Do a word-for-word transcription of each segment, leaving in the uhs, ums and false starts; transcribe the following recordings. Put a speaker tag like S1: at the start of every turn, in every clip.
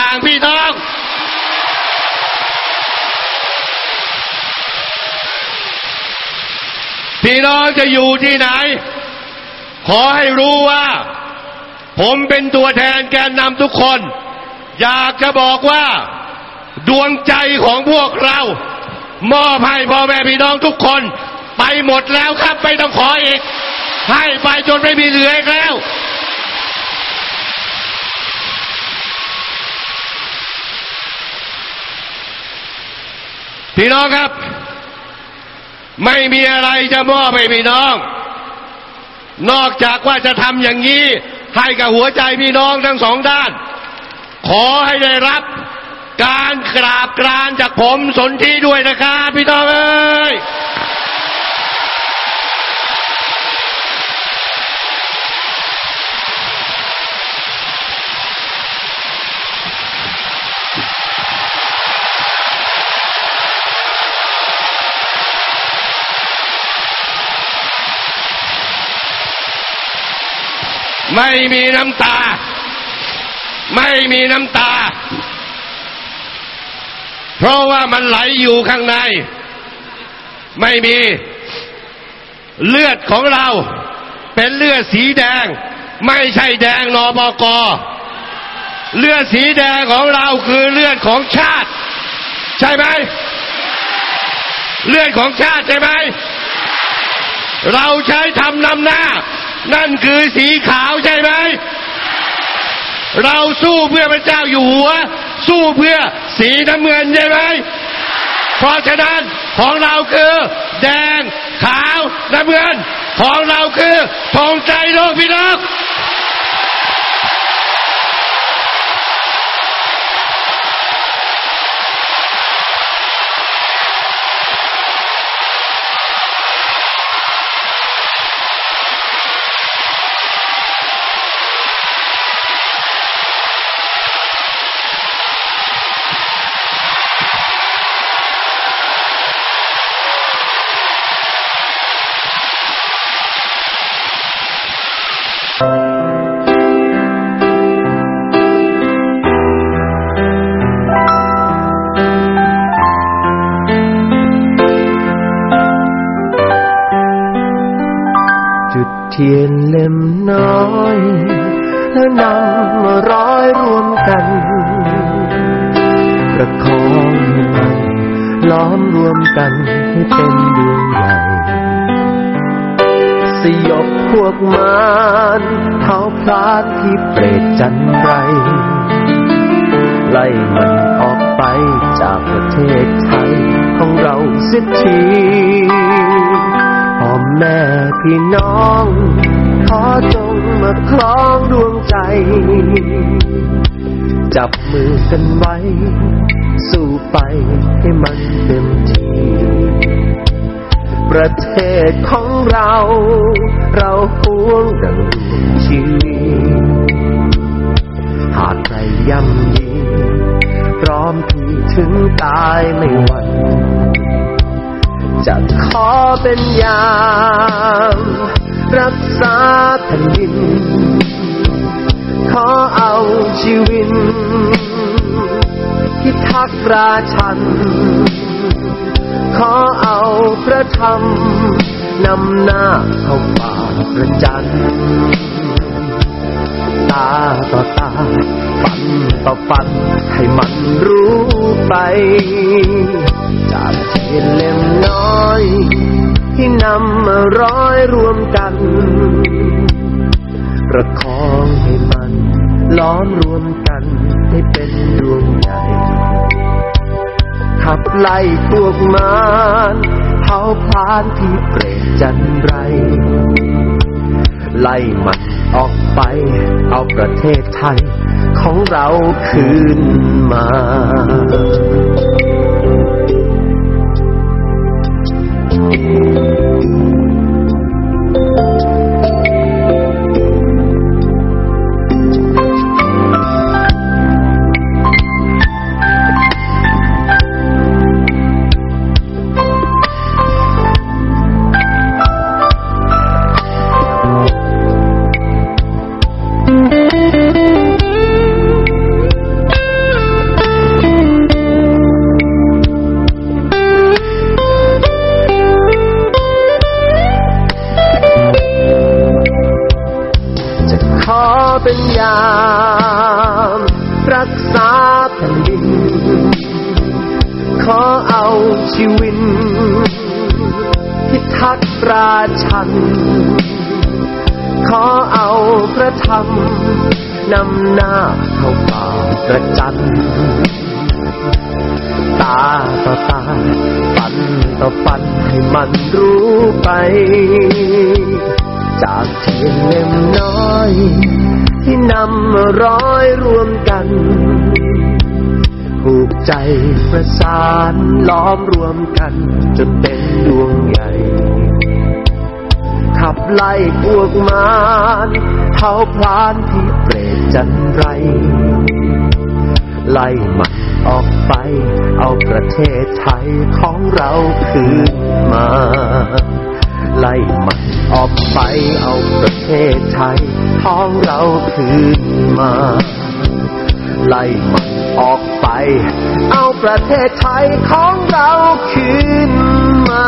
S1: อย่างพี่น้องพี่น้องจะอยู่ที่ไหนขอให้รู้ว่าผมเป็นตัวแทนแกนนำทุกคนอยากจะบอกว่าดวงใจของพวกเรามอบให้พ่อแม่พี่น้องทุกคนไปหมดแล้วครับไม่ต้องขออีกให้ไปจนไม่มีเหลืออีกแล้วพี่น้องครับไม่มีอะไรจะมอบให้พี่น้องนอกจากว่าจะทำอย่างนี้ให้กับหัวใจพี่น้องทั้งสองด้านขอให้ได้รับการกราบกรานจากผมสนธิด้วยนะครับพี่น้องเอ้ยไม่มีน้ำตาไม่มีน้ำตาเพราะว่ามันไหลอยู่ข้างในไม่มีเลือดของเราเป็นเลือดสีแดงไม่ใช่แดงนปก.เลือดสีแดงของเราคือเลือดของชาติใช่ไหมเลือดของชาติใช่ไหมเราใช้ทำนำหน้านั่นคือสีขาวใช่ไหมเราสู้เพื่อพระเจ้าอยู่หัวสู้เพื่อสีน้ำเงินใช่ไหมเพราะฉะนั้นของเราคือแดงขาวน้ำเงินของเราคือธงใจโลกพี่น้อง
S2: เทียนเล่มน้อยแล้วนำมาร้อยรวมกันประคองให้มันล้อมรวมกันให้เป็นดวงใหญ่สยบพวกมารเผาพลานที่เปรตจันไรไล่มันออกไปจากประเทศไทยของเราเสียทีพ่อแม่พี่น้องขอจงมาคล้องดวงใจจับมือกันไว้สู้ไปให้มันเต็มที่ประเทศของเราเราหวงดังชีวิตหากใครย่ำยีพร้อมที่ถึงตายไม่หวั่นจะขอเป็นยามรักษาแผ่นดินขอเอาชีวิตพิทักษ์ราชันขอเอาพระธรรมนำหน้าเข้าป่าประจันตาต่อตาฟันต่อฟันให้มันรู้ไปจากเทียนเล่มน้อยที่นำมาร้อยรวมกันประคองให้มันล้อมรวมกันให้เป็นดวงใหญ่ขับไล่พวกมารเผาพลานที่เปรตจันไรไล่มันออกไปเอาประเทศไทยของเราคืนมาราชันขอเอาพระธรรมนำหน้าเข้าป่าประจันตาต่อตาปันต่อปันให้มันรู้ไปจากเทียนเล่มน้อยที่นำมาร้อยรวมกันผูกใจประสานล้อมรวมกันจนเป็นดวงใหญ่ขับไล่พวกมารเผาพลานที่เปรตจันไรไล่มันออกไปเอาประเทศไทยของเราคืนมาไล่มันออกไปเอาประเทศไทยของเราคืนมาไล่มันออกไปเอาประเทศไทยของเราคืนมา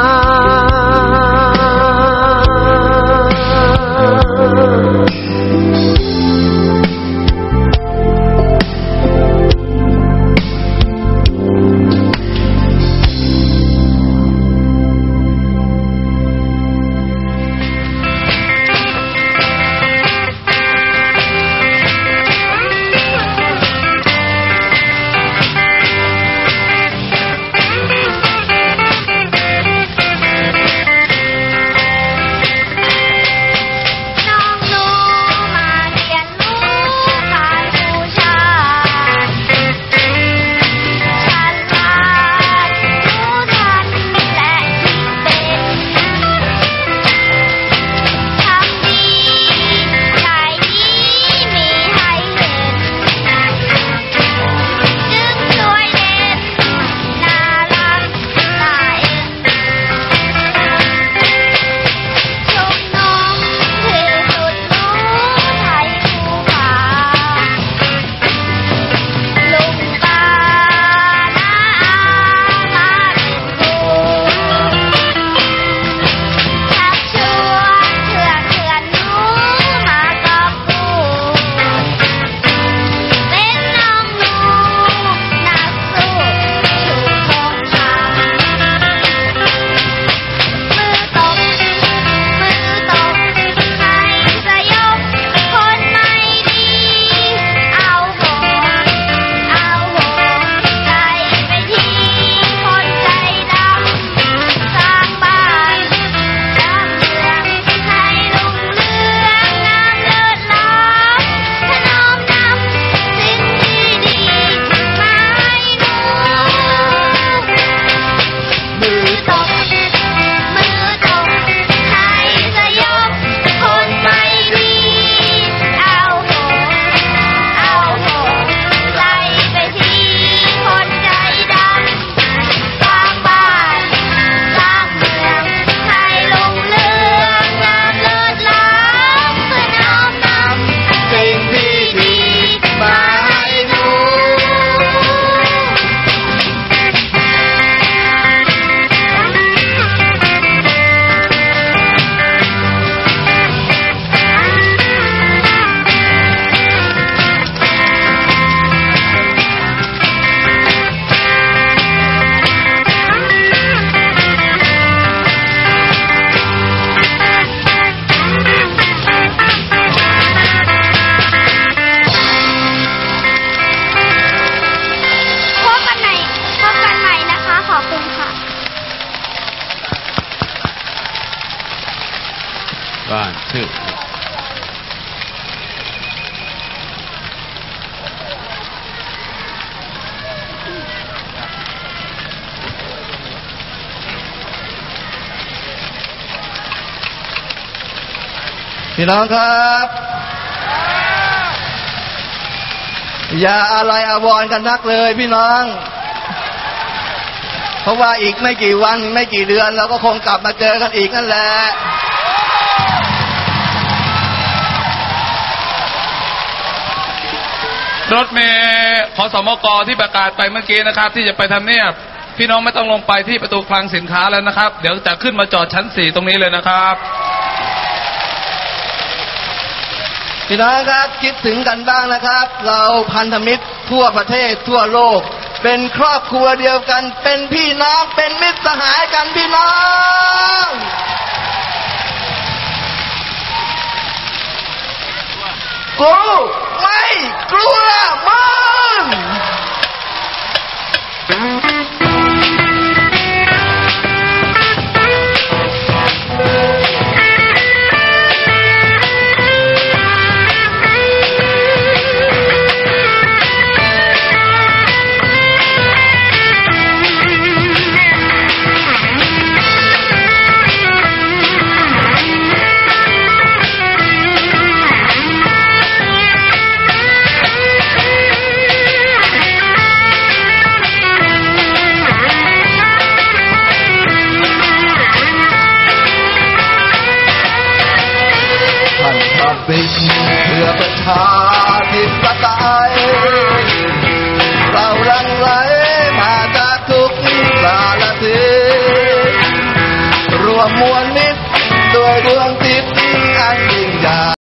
S1: บ้านชื่อ
S3: พี่น้องครับอย่าอะไรอาวรณ์กันนักเลยพี่น้องเพราะว่าอีกไม่กี่วันไม่กี่เดือนเราก็คงกลับมาเจอกันอีกนั่นแหละ
S4: รถเมล์ขสมกที่ประกาศไปเมื่อกี้นะครับที่จะไปทำเนียบพี่น้องไม่ต้องลงไปที่ประตูคลังสินค้าแล้วนะครับเดี๋ยวจะขึ้นมาจอดชั้นสี่ตรงนี้เลยนะครับ
S3: พี่น้องครับคิดถึงกันบ้างนะครับเราพันธมิตรทั่วประเทศทั่วโลกเป็นครอบครัวเดียวกันเป็นพี่น้องเป็นมิตรสหายกันพี่น้องกูไม่กลัวมึงบินเพื่อประชา